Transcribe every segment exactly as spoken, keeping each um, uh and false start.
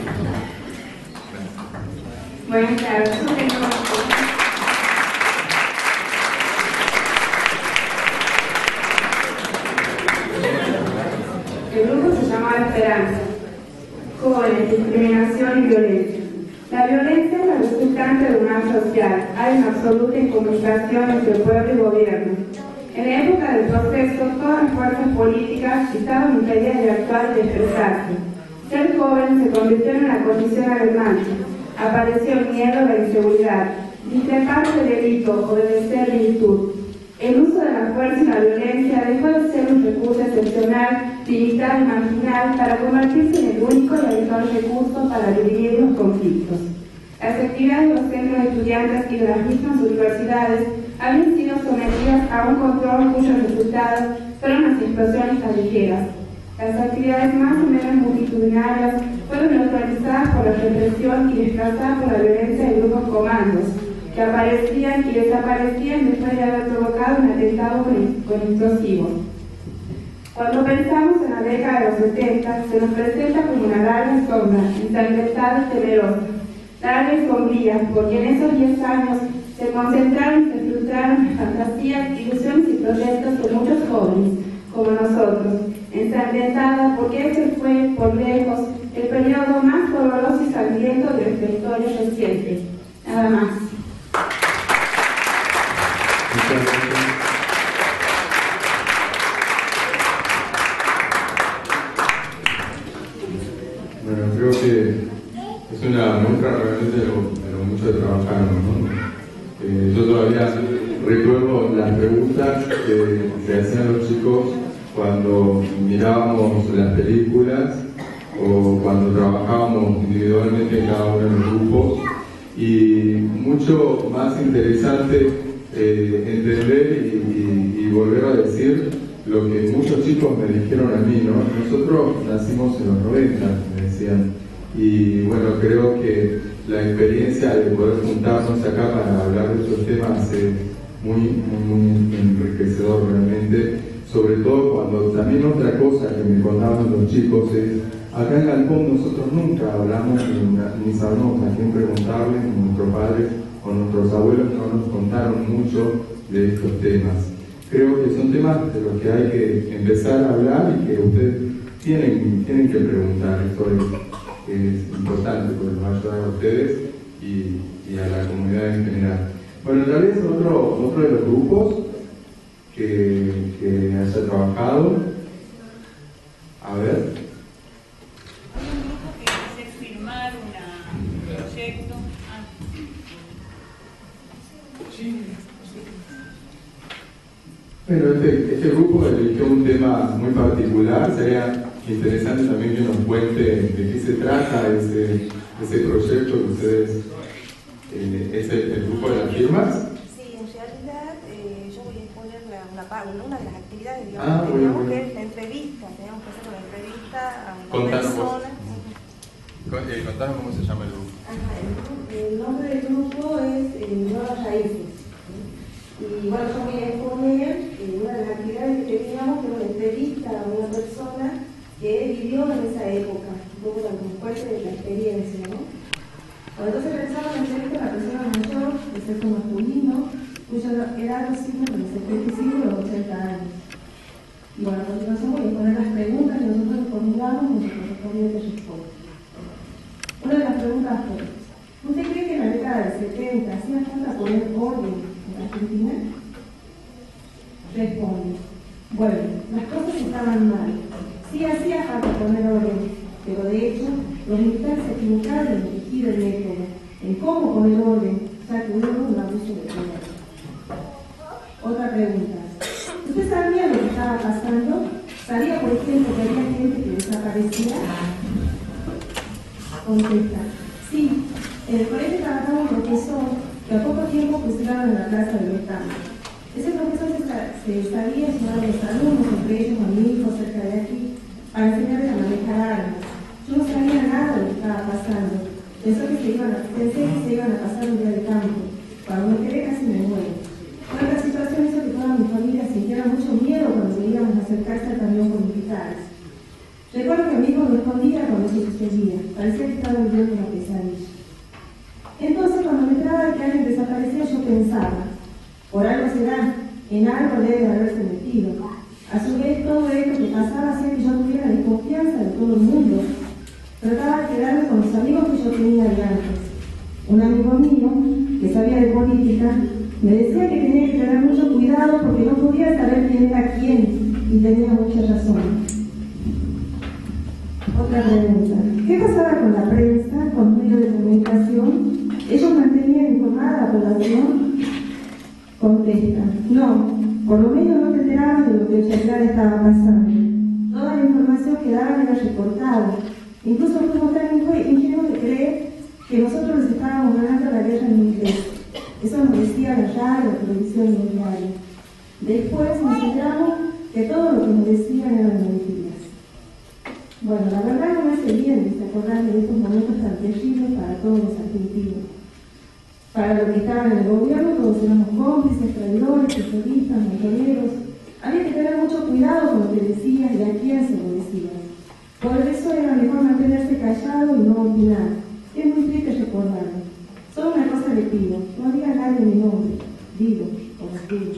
Bueno, claro, yo tengo... El grupo se llama Esperanza. Jóvenes, discriminación y violencia. La violencia es la resultante de un mal social. Hay una absoluta incomunicación entre pueblo y gobierno. En la época del proceso, todas las fuerzas políticas estaban impedidas de actuar y de expresarse. Ser joven se convirtió en una condición alarmante. Apareció el miedo, la inseguridad. Discrepar de delito, obedecer virtud. El uso de la fuerza y la violencia dejó de ser un recurso excepcional, limitado y marginal para convertirse en el único y habitual recurso para dirimir los conflictos. Las actividades de los centros de estudiantes y de las mismas universidades habían sido sometidas a un control cuyos resultados fueron las explosiones callejeras. Las actividades más o menos multitudinarias fueron neutralizadas por la represión y desplazadas por la violencia de grupos comandos, que aparecían y desaparecían después de haber provocado un atentado con, con explosivos. Cuando pensamos en la década de los setenta, se nos presenta como una larga sombra, ensangrentada y temerosa, larga y sombría, porque en esos diez años se concentraron y se frustraron las fantasías, ilusiones y proyectos de muchos jóvenes, como nosotros, ensangrentada porque ese fue, por lejos, el periodo más doloroso y sangriento de nuestra historia reciente. Nada más. Bueno, creo que es una muestra realmente de lo, de lo mucho que trabajamos, ¿no? Eh, yo todavía recuerdo las preguntas que se hacían los chicos cuando mirábamos las películas o cuando trabajábamos individualmente en cada uno de los grupos, y mucho más interesante eh, entender y, y, y volver a decir lo que muchos chicos me dijeron a mí, ¿no? Nosotros nacimos en los noventa, me decían, y bueno, creo que la experiencia de poder juntarnos acá para hablar de estos temas es muy, muy, muy enriquecedor realmente, sobre todo cuando también otra cosa que me contaban los chicos es, acá en Galpón nosotros nunca hablamos ni, ni sabemos a quién preguntarle, ni nuestros padres o nuestros abuelos no nos contaron mucho de estos temas. Creo que son temas de los que hay que empezar a hablar y que ustedes tienen, tienen que preguntar. Esto es, es importante porque nos va a ayudar a ustedes y, y a la comunidad en general. Bueno, tal vez otro, otro de los grupos que, que haya trabajado, a ver. Hay un grupo que hace firmar una, un proyecto. Ah. Sí. Bueno, este, este grupo eligió un tema muy particular. Sería interesante también que nos cuente de qué se trata ese, ese proyecto que ustedes, eh, es el, el grupo de las firmas. Sí, en realidad eh, yo voy a exponer la, una, una de las actividades, digamos, ah, que bueno, teníamos bueno. que es la entrevista, teníamos que hacer una entrevista a una Contanos persona. Vos. Eh, contanos cómo se llama el grupo. Ajá, el, el nombre del grupo es eh, Nuevas Raíces. Y bueno, yo voy a exponer eh, una de las actividades que teníamos, que era una entrevista a una persona que vivió en esa época, un poco como parte de la experiencia, ¿no? Bueno, entonces realizamos la entrevista a la persona mayor, de sexo masculino, cuya edad oscila entre los setenta y cinco y los ochenta años. Y bueno, a continuación voy a exponer las preguntas que nosotros formulamos y nuestros correspondientes respuestas. Una de las preguntas fue: ¿usted cree que en la década del setenta hacía falta poner orden en Argentina? Responde: bueno, las cosas estaban mal. Sí hacía falta poner orden, pero de hecho los militares se equivocaron en elegir el método, en cómo poner orden, ya que hubo un abuso de poder. Otra pregunta: ¿usted sabía lo que estaba pasando? ¿Sabía, por ejemplo, que había gente que desaparecía? Contesta: sí, en el colegio trabajaba un profesor que a poco tiempo pusieron en la plaza del Estado. Ese profesor se, se sabía llamar a los alumnos, entre ellos a mi hijo cerca de aquí, para enseñarles a manejar armas. Yo no sabía nada de lo que estaba pasando. Pensé que se iban a, pensé que se iban a pasar un día de campo. Cuando me quedé casi me muero. Bueno, la situación hizo que toda mi familia sintiera mucho miedo cuando veíamos acercarse al camión con militares. Recuerdo que mi hijo me escondía cuando eso sucedía, parecía que estaba viviendo una pesadilla. Entonces, cuando me entraba que alguien desaparecía, yo pensaba, por algo será, en algo debe de haberse metido. A su vez, todo esto que pasaba hacía que yo tuviera desconfianza de todo el mundo. Trataba de quedarme con los amigos que yo tenía de antes. Un amigo mío, que sabía de política, me decía que tenía que tener mucho cuidado porque no podía saber quién era quién, y tenía mucha razón. Otra pregunta. ¿Qué pasaba con la prensa, con los medios de comunicación? ¿Ellos mantenían informada a la población? Contesta. No, por lo menos no te enterabas de lo que en realidad estaba pasando. Toda la información que daban era reportada. Incluso fuimos tan ingenuos de creer que nosotros les estábamos ganando la guerra en inglés. Eso nos decía la radio, la televisión y el diario. Después nos enteramos que todo lo que nos decían eran mentiras. Bueno, la verdad no me hace bien acordarme de estos momentos tan terribles para todos los argentinos. Para los que estaban en el gobierno, todos éramos cómplices, traidores, terroristas, montoneros. Había que tener mucho cuidado con lo que decías y a quién se lo decías. Por eso era mejor mantenerse callado y no opinar. Es muy triste recordarlo. Solo una cosa le pido, no diga a nadie mi nombre, digo, por los tuyos.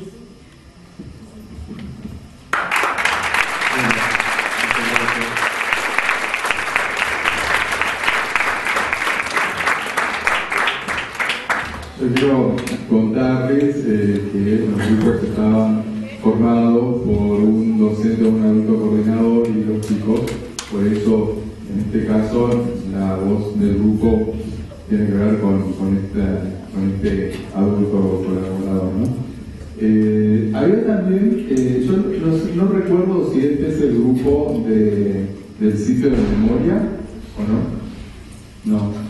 Yo quiero contarles eh, que los grupos estaban formados por un docente o un adulto coordinador y los chicos, por eso en este caso la voz del grupo tiene que ver con, con, esta, con este adulto colaborador, ¿no? Eh, había también, eh, yo no, no recuerdo si este es el grupo de, del sitio de memoria o no. No.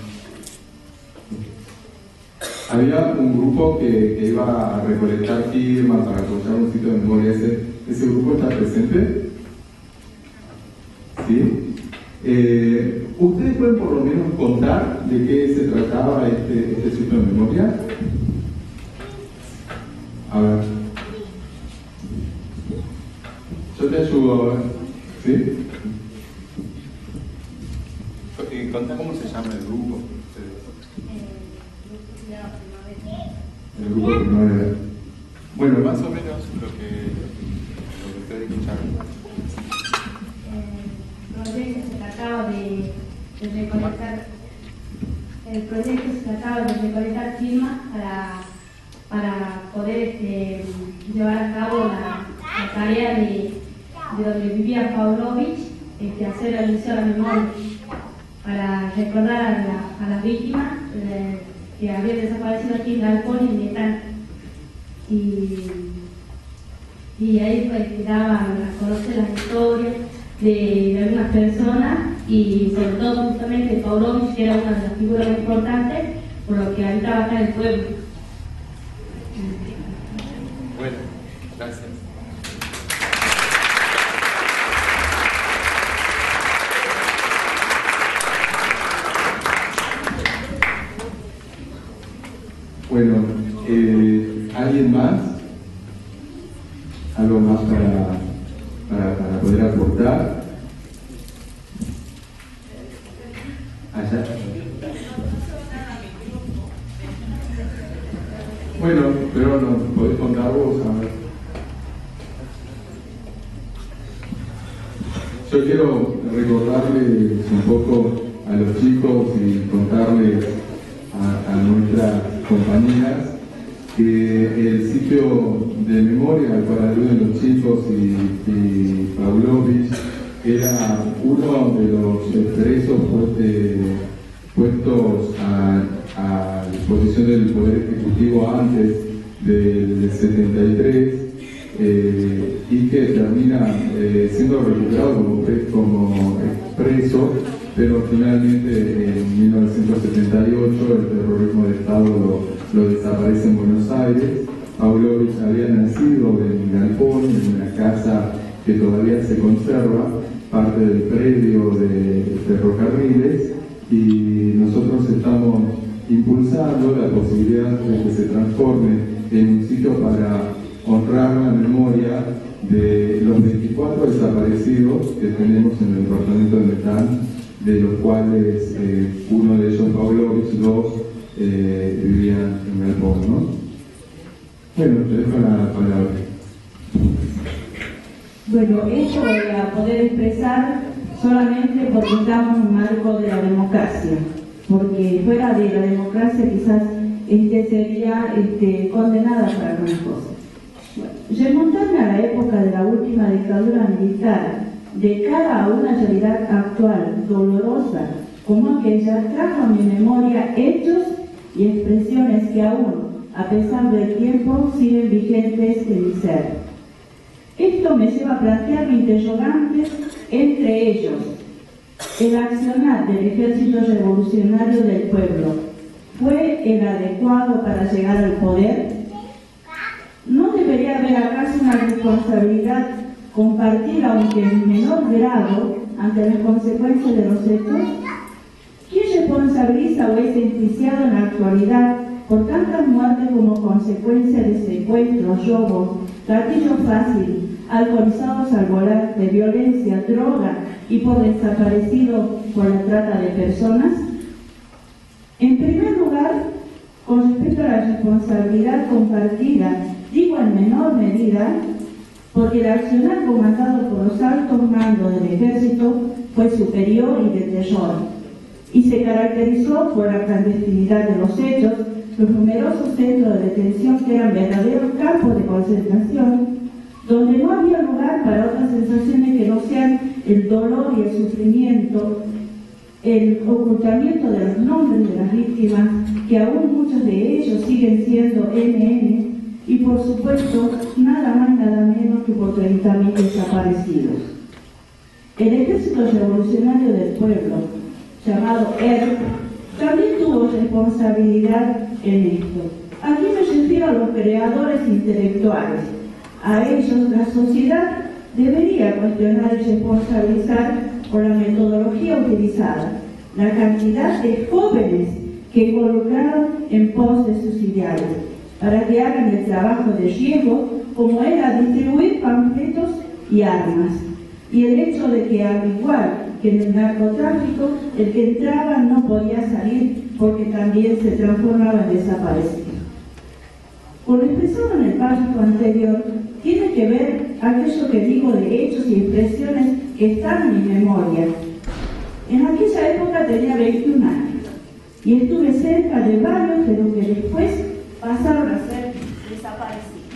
Había un grupo que, que iba a recolectar firmas para apoyar un sitio de memoria. ¿Ese, ese grupo está presente? ¿Sí? Eh, ¿Ustedes pueden por lo menos contar de qué se trataba este, este sitio de memoria? A ver. Yo te ayudo a ver. ¿Sí? Contá cómo se llama el grupo. El grupo Primavera. Bueno, más o menos lo que, lo que ustedes escucharon. El proyecto se trataba de, de recolectar el proyecto se trataba de recolectar firmas para, para poder este, llevar a cabo la, la tarea de, de donde vivía Pavlovich, este, hacer el Museo de la Memoria, para recordar a, la, a las víctimas eh, que habían desaparecido aquí en Galpón y en Vietnam. Y, y ahí pues daban a conocer las historias de, de algunas personas y sobre todo justamente Pavlovich, que era una de las figuras más importantes por lo que habitaba acá en el pueblo. Bueno, gracias. Bueno, eh, ¿alguien más? ¿Algo más para, para, para poder aportar? Allá. Bueno, pero no, ¿podés contar vos? A ver. Yo quiero recordarles un poco a los chicos y contarles a, a nuestras compañeras que el sitio de memoria al cual aluden los chicos y, y Pavlovich era uno de los presos puestos a, a disposición del Poder Ejecutivo antes del setenta y tres eh, y que termina eh, siendo recuperado como, como expreso, pero finalmente en mil novecientos setenta y ocho el terrorismo de Estado lo, lo desaparece en Buenos Aires. Pavlovich había nacido en Galpón, en una casa que todavía se conserva, parte del predio de ferrocarriles, y nosotros estamos impulsando la posibilidad de que se transforme en un sitio para honrar la memoria de los veinticuatro desaparecidos que tenemos en el departamento de Metán de los cuales eh, uno de ellos, Pavlovich, dos eh, vivían en Galpón, ¿no? Bueno, te dejo la palabra. Bueno, esto voy a poder expresar solamente porque estamos en un marco de la democracia, porque fuera de la democracia quizás este sería este, condenada para algunas cosas. Bueno, remontarme a la época de la última dictadura militar, de cara a una realidad actual, dolorosa, como aquella, trajo a mi memoria hechos y expresiones que aún, a pesar del tiempo, siguen vigentes en mi ser. Esto me lleva a plantearme interrogantes, entre ellos, el accionar del Ejército Revolucionario del Pueblo, ¿fue el adecuado para llegar al poder? ¿No debería haber acaso una responsabilidad compartida, aunque en menor grado, ante las consecuencias de los hechos? ¿Quién responsabiliza o es enjuiciado en la actualidad por tantas muertes como consecuencia de secuestros, robos, gatillo fácil, alcoholizados al volante, violencia, droga y por desaparecido por la trata de personas? En primer lugar, con respecto a la responsabilidad compartida, digo en menor medida, porque el accionar comandado por los altos mandos del ejército fue superior y de terror, y se caracterizó por la clandestinidad de los hechos, los numerosos centros de detención que eran verdaderos campos de concentración, donde no había lugar para otras sensaciones que no sean el dolor y el sufrimiento, el ocultamiento de los nombres de las víctimas, que aún muchos de ellos siguen siendo eme ene, y por supuesto nada más nada menos que por treinta mil desaparecidos. El Ejército Revolucionario del Pueblo, llamado E R P, también tuvo responsabilidad en esto. Aquí me refiero a los creadores intelectuales. A ellos la sociedad debería cuestionar y responsabilizar por la metodología utilizada, la cantidad de jóvenes que involucraron en pos de sus ideales, para que hagan el trabajo de riesgo como era distribuir panfletos y armas. Y el hecho de que, al igual que en el narcotráfico, el que entraba no podía salir porque también se transformaba en desaparecido. Con lo expresado en el párrafo anterior, tiene que ver aquello que digo de hechos y expresiones que están en mi memoria. En aquella época tenía veintiún años y estuve cerca de varios de los que después pasaron a ser desaparecidos.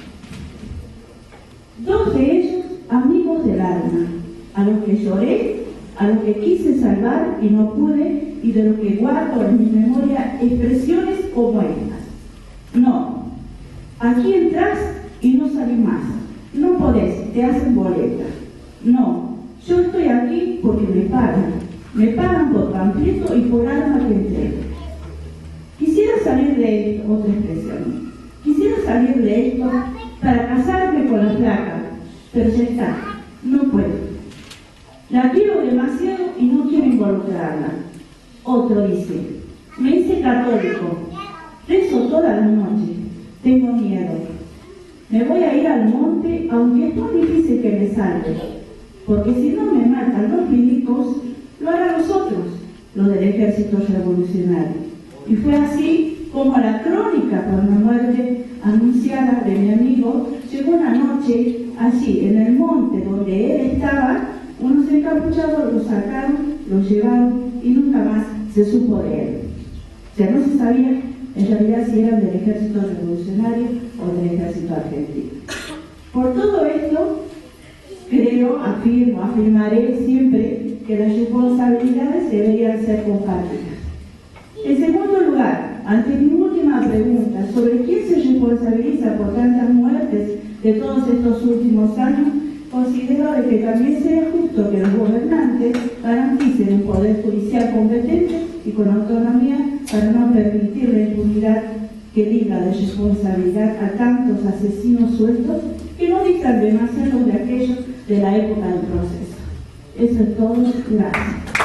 Dos de ellos, amigos del alma, a los que lloré, a los que quise salvar y no pude, y de los que guardo en mi memoria expresiones como estas. No, aquí entras y no salís más. No podés, te hacen boleta. No, yo estoy aquí porque me pagan. Me pagan por panfleto y por arma que entrego. Quisiera salir de esto, otra expresión. Quisiera salir de esto para casarme con la flaca, pero ya está, no puedo. La quiero demasiado y no quiero involucrarla. Otro dice, me hice católico, rezo toda la noche, tengo miedo. Me voy a ir al monte, aunque es muy difícil que me salve, porque si no me matan los milicos, lo harán los otros, los del Ejército Revolucionario. Y fue así como la crónica por la muerte anunciada de mi amigo llegó una noche allí, en el monte donde él estaba. Unos encapuchados lo sacaron, lo llevaron y nunca más se supo de él. O sea, no se sabía en realidad si eran del Ejército Revolucionario o del Ejército Argentino. Por todo esto, creo, afirmo, afirmaré siempre que las responsabilidades deberían ser compartidas. En segundo lugar, ante mi última pregunta sobre quién se responsabiliza por tantas muertes de todos estos últimos años, considero de que también sea justo que los gobernantes garanticen un poder judicial competente y con autonomía para no permitir la impunidad que liga de responsabilidad a tantos asesinos sueltos que no distan demasiado de aquellos de la época del proceso. Eso es todo. Gracias.